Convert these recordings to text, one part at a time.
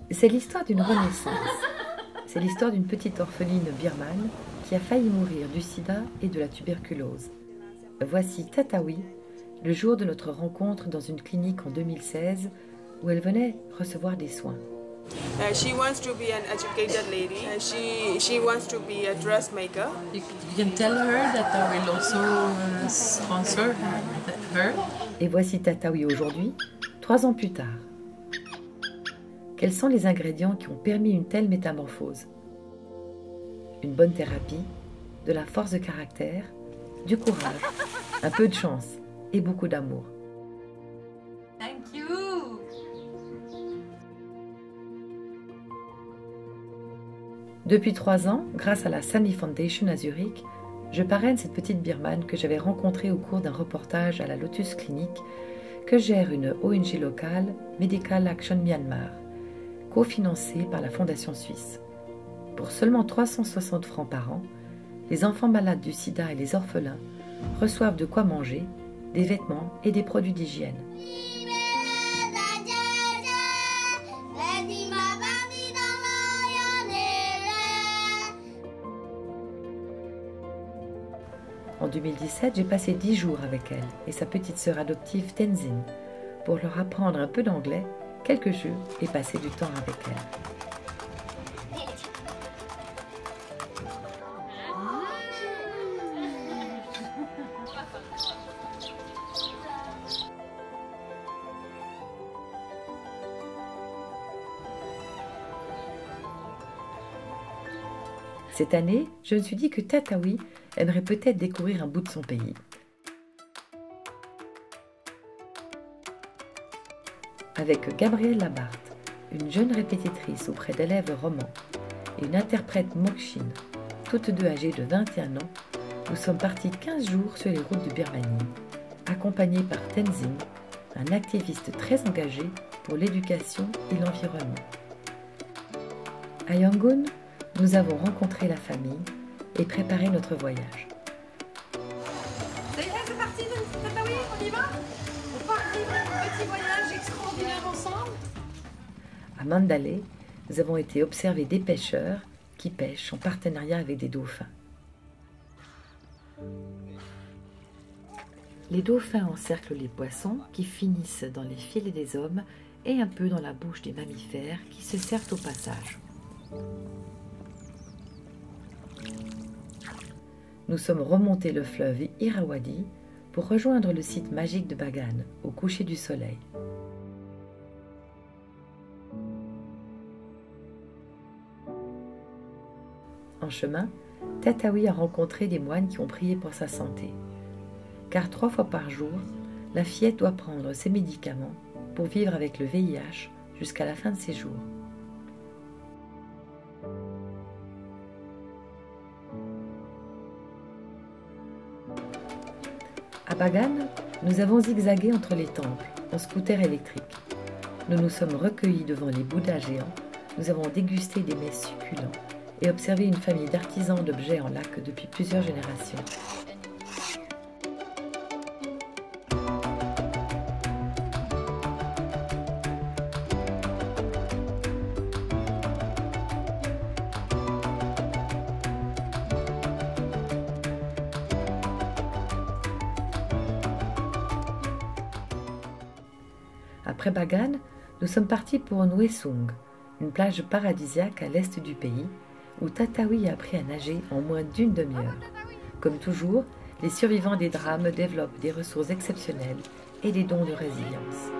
C'est l'histoire d'une renaissance. C'est l'histoire d'une petite orpheline birmane qui a failli mourir du sida et de la tuberculose. Voici Tatawi, le jour de notre rencontre dans une clinique en 2016 où elle venait recevoir des soins. She wants to be an educated lady. She wants to be a dressmaker. You can tell her that I will also sponsor her. Et voici Tatawi aujourd'hui, 3 ans plus tard. Quels sont les ingrédients qui ont permis une telle métamorphose? Une bonne thérapie, de la force de caractère, du courage, un peu de chance et beaucoup d'amour. Thank you. Depuis 3 ans, grâce à la Sami Foundation à Zurich, je parraine cette petite birmane que j'avais rencontrée au cours d'un reportage à la Lotus Clinic que gère une ONG locale, Medical Action Myanmar, cofinancée par la Fondation suisse. Pour seulement 360 francs par an, les enfants malades du sida et les orphelins reçoivent de quoi manger, des vêtements et des produits d'hygiène. En 2017, j'ai passé 10 jours avec elle et sa petite sœur adoptive Tenzin pour leur apprendre un peu d'anglais, quelques jeux et passer du temps avec elle. Cette année, je me suis dit que Tatawi aimerait peut-être découvrir un bout de son pays. Avec Gabrielle Labarthe, une jeune répétitrice auprès d'élèves romans, et une interprète Mokshin, toutes deux âgées de 21 ans, nous sommes partis 15 jours sur les routes de Birmanie, accompagnés par Tenzin, un activiste très engagé pour l'éducation et l'environnement. À Yangon, nous avons rencontré la famille et préparé notre voyage. Ça y est, c'est parti, Tatawi, on y va? On part vivre un petit voyage extraordinaire ensemble. À Mandalay, nous avons été observer des pêcheurs qui pêchent en partenariat avec des dauphins. Les dauphins encerclent les poissons qui finissent dans les filets des hommes et un peu dans la bouche des mammifères qui se servent au passage. Nous sommes remontés le fleuve Irrawaddy pour rejoindre le site magique de Bagan au coucher du soleil. En chemin, Tatawi a rencontré des moines qui ont prié pour sa santé. Car 3 fois par jour, la fillette doit prendre ses médicaments pour vivre avec le VIH jusqu'à la fin de ses jours. À Bagan, nous avons zigzagué entre les temples en scooter électrique. Nous nous sommes recueillis devant les bouddhas géants, nous avons dégusté des mets succulents et observé une famille d'artisans d'objets en lac depuis plusieurs générations. Après Bagan, nous sommes partis pour Nuesung, une plage paradisiaque à l'est du pays, où Tatawi a appris à nager en moins d'1 demi-heure. Comme toujours, les survivants des drames développent des ressources exceptionnelles et des dons de résilience.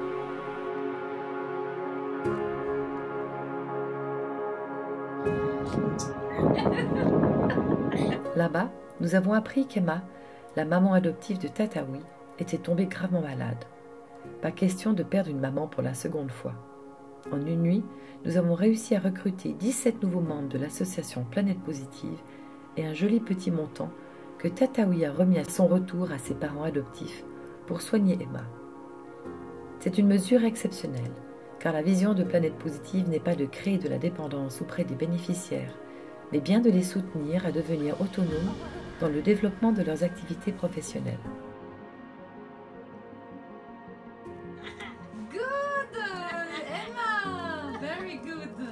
Là-bas, nous avons appris qu'Emma, la maman adoptive de Tatawi, était tombée gravement malade. Pas question de perdre une maman pour la seconde fois. En une nuit, nous avons réussi à recruter 17 nouveaux membres de l'association Planète Positive et un joli petit montant que Tatawi a remis à son retour à ses parents adoptifs pour soigner Emma. C'est une mesure exceptionnelle, car la vision de Planète Positive n'est pas de créer de la dépendance auprès des bénéficiaires, mais bien de les soutenir à devenir autonomes dans le développement de leurs activités professionnelles. Good, Emma, very good.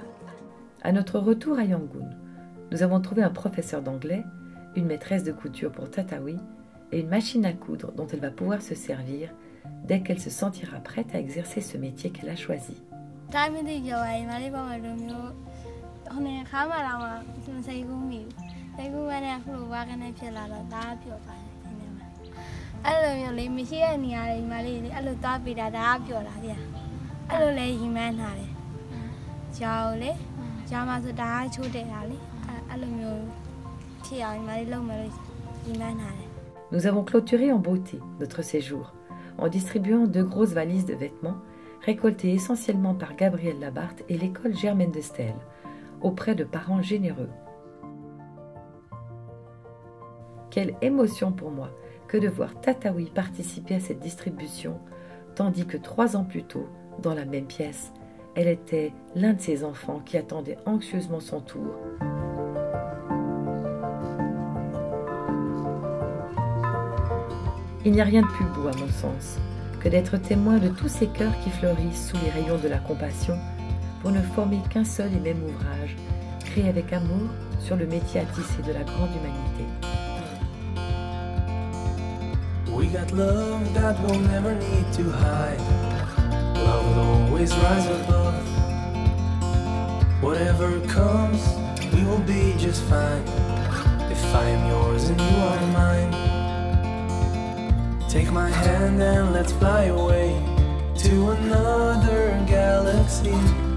À notre retour à Yangon, nous avons trouvé un professeur d'anglais, une maîtresse de couture pour Tatawi et une machine à coudre dont elle va pouvoir se servir dès qu'elle se sentira prête à exercer ce métier qu'elle a choisi. Nous avons clôturé en beauté notre séjour en distribuant 2 grosses valises de vêtements récoltées essentiellement par Gabrielle Labarthe et l'école Germaine de Stel, auprès de parents généreux. Quelle émotion pour moi que de voir Tatawi participer à cette distribution, tandis que 3 ans plus tôt, dans la même pièce, elle était l'un de ses enfants qui attendait anxieusement son tour. Il n'y a rien de plus beau, à mon sens, que d'être témoin de tous ces cœurs qui fleurissent sous les rayons de la compassion pour ne former qu'un seul et même ouvrage, créé avec amour sur le métier à tisser de la grande humanité. We got love that we'll never need to hide. Love will always rise above. Whatever comes, we will be just fine. If I am yours and you are mine. Take my hand and let's fly away to another galaxy.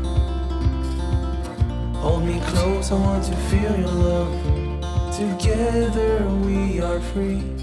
Hold me close, I want to feel your love. Together we are free.